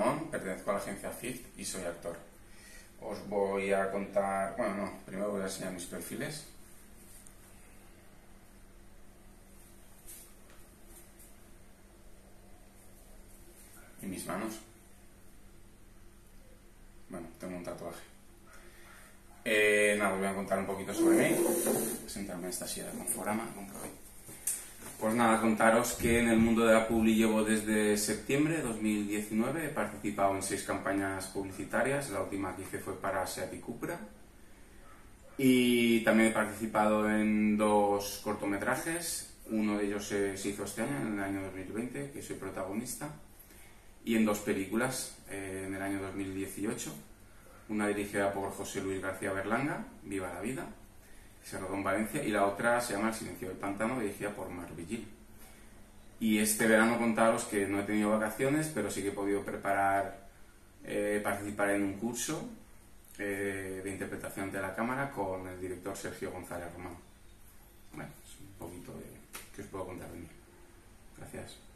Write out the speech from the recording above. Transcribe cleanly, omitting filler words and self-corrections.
Ramón, pertenezco a la agencia FIFT y soy actor. Os voy a contar... Bueno, no, primero voy a enseñar mis perfiles. Y mis manos. Bueno, tengo un tatuaje. Nada, os voy a contar un poquito sobre mí. Voy a sentarme en esta silla de Conforama. Pues nada, contaros que en el mundo de la publi llevo desde septiembre de 2019. He participado en 6 campañas publicitarias. La última que hice fue para Seat y Cupra. Y también he participado en 2 cortometrajes. Uno de ellos se hizo este año, en el año 2020, que soy protagonista. Y en 2 películas, en el año 2018. Una dirigida por José Luis García Berlanga, Viva la vida, que se rodó en Valencia, y la otra se llama El silencio del pantano, dirigida por Marc Vigil. Y este verano contaros que no he tenido vacaciones, pero sí que he podido participar en un curso de interpretación de la cámara con el director Sergio González Román. Bueno, es un poquito de que os puedo contar de mí. Gracias.